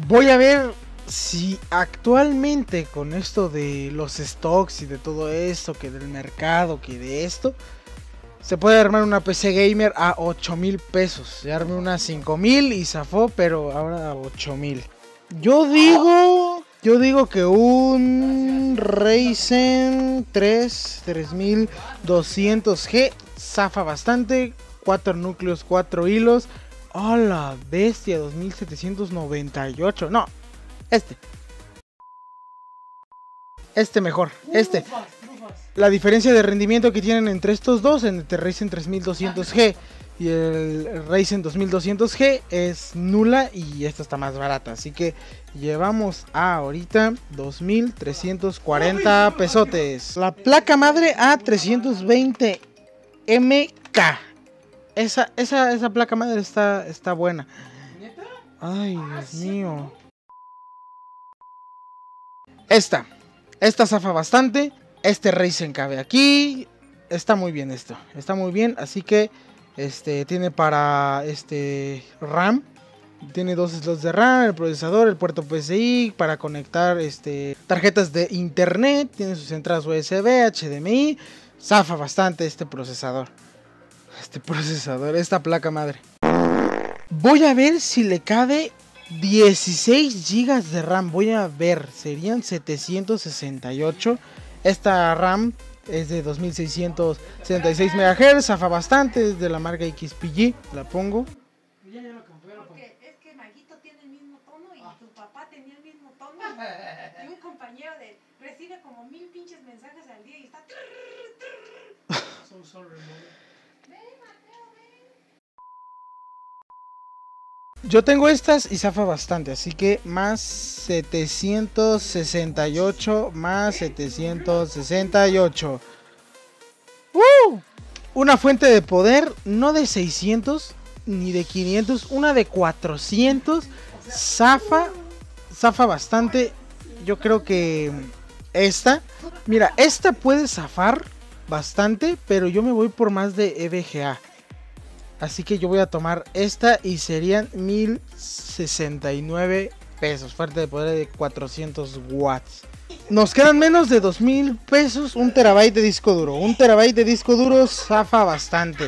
Voy a ver si actualmente con esto de los stocks y de todo esto, que del mercado, que de esto, se puede armar una PC gamer a 8,000 pesos. Ya armé una 5,000 y zafó, pero ahora a 8,000. Yo digo que un Ryzen 3 3200G zafa bastante. 4 núcleos, 4 hilos. ¡Oh, la bestia! 2798. No, este mejor. La diferencia de rendimiento que tienen entre estos dos, entre Ryzen 3200G y el Ryzen 2200G, es nula y esta está más barata. Así que llevamos a ahorita 2340 pesotes. La placa madre A320MK. Esa placa madre está buena. Ay, Dios mío. Esta zafa bastante. Este Ryzen cabe aquí. Está muy bien esto. Está muy bien. Así que tiene para RAM. Tiene 2 slots de RAM, el procesador, el puerto PCI para conectar tarjetas de internet. Tiene sus entradas USB, HDMI. Zafa bastante este procesador. Esta placa madre. Voy a ver si le cabe 16 GB de RAM. Voy a ver, serían 768. Esta RAM es de 2676 MHz, zafa bastante, es de la marca XPG. La pongo. Porque es que Maguito tiene el mismo tono y tu papá tenía el mismo tono. Y un compañero de recibe como 1000 pinches mensajes al día y está. Yo tengo estas y zafa bastante, así que más 768, más 768. Una fuente de poder, no de 600 ni de 500, una de 400. Zafa bastante. Yo creo que mira, esta puede zafar bastante, pero yo me voy por más de EVGA. Así que yo voy a tomar esta y serían 1069 pesos. Fuente de poder de 400 watts. Nos quedan menos de 2000 pesos. 1 terabyte de disco duro. 1 terabyte de disco duro zafa bastante.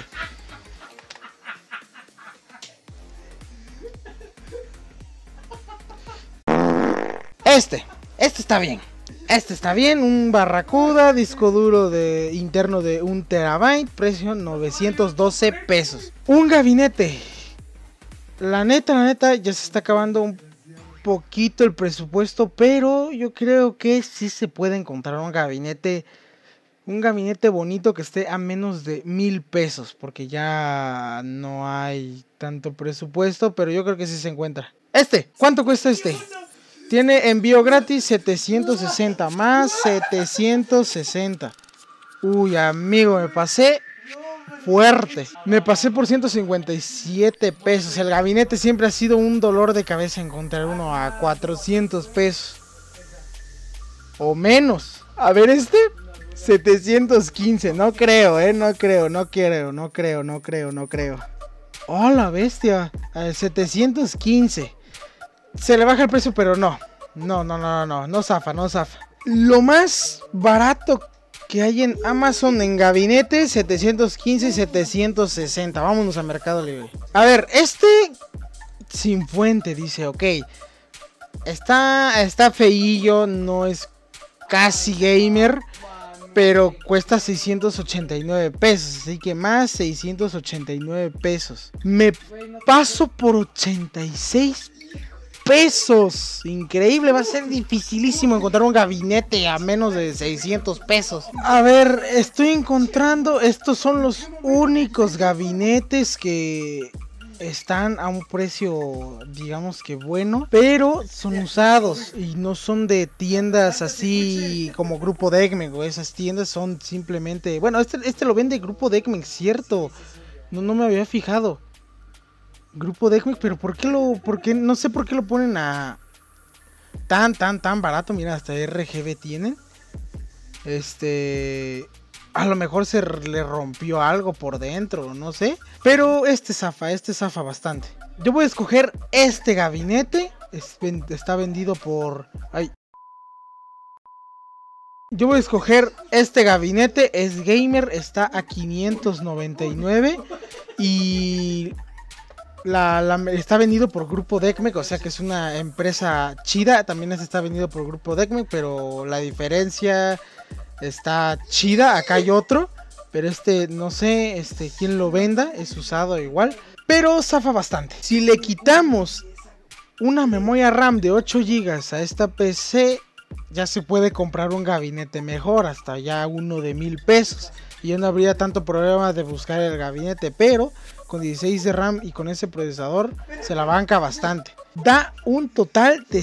Este está bien. Este está bien, un Barracuda, disco duro interno de 1 terabyte, precio 912 pesos. Un gabinete. La neta, ya se está acabando un poquito el presupuesto, pero yo creo que sí se puede encontrar un gabinete bonito que esté a menos de 1000 pesos, porque ya no hay tanto presupuesto, pero yo creo que sí se encuentra. ¿Cuánto cuesta este? Tiene envío gratis 760 más 760. Uy, amigo, me pasé fuerte. Me pasé por 157 pesos. El gabinete siempre ha sido un dolor de cabeza encontrar uno a 400 pesos. O menos. A ver 715. No creo, no creo. Oh, la bestia. 715. Se le baja el precio, pero no zafa. Lo más barato que hay en Amazon en gabinete, 715 y 760. Vámonos a Mercado Libre. A ver, sin fuente, dice, ok. Está feillo, no es casi gamer, pero cuesta 689 pesos. Así que más 689 pesos. Me paso por 86 pesos. Increíble, va a ser dificilísimo encontrar un gabinete a menos de 600 pesos. A ver, estoy encontrando, estos son los únicos gabinetes que están a un precio, digamos que bueno, pero son usados y no son de tiendas así como Grupo Decmex. Esas tiendas son simplemente, bueno, este lo vende Grupo Decmex, cierto. No me había fijado. Grupo Decmex, pero ¿por qué no sé por qué lo ponen a tan barato? Mira, hasta RGB tienen. A lo mejor se le rompió algo por dentro, no sé. Pero zafa bastante. Yo voy a escoger este gabinete está vendido por... Ay. Yo voy a escoger este gabinete, es gamer, está a 599 y está vendido por Grupo Decmec, o sea que es una empresa chida. También está vendido por Grupo Decmec, pero la diferencia está chida. Acá hay otro, pero no sé quién lo venda, es usado igual, pero zafa bastante. Si le quitamos una memoria RAM de 8 GB a esta PC, ya se puede comprar un gabinete mejor, hasta ya uno de 1000 pesos. Y ya no habría tanto problema de buscar el gabinete, pero con 16 de RAM y con ese procesador se la banca bastante. Da un total de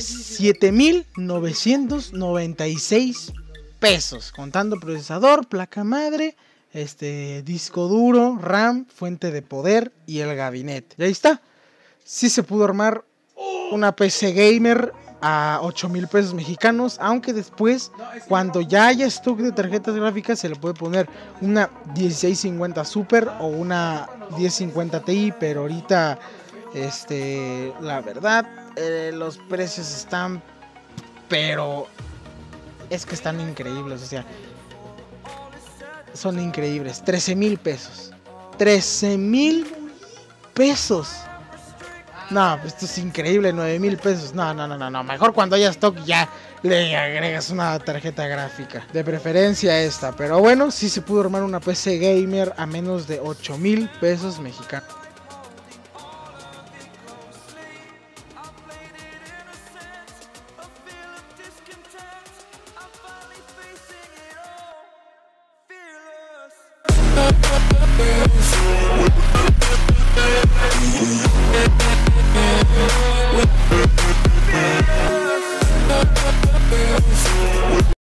7,996 pesos, contando procesador, placa madre, disco duro, RAM, fuente de poder y el gabinete. Y ahí está. Sí se pudo armar una PC gamer a 8,000 pesos mexicanos, aunque después, cuando ya haya stock de tarjetas gráficas, se le puede poner una 1650 Super o una 1050 Ti, pero ahorita, la verdad, los precios están, pero es que están increíbles, o sea, son increíbles. 13,000 pesos, 13,000 pesos. No, esto es increíble, 9,000 pesos. No. Mejor cuando haya stock ya le agregas una tarjeta gráfica. De preferencia esta. Pero bueno, sí se pudo armar una PC gamer a menos de 8,000 pesos mexicanos.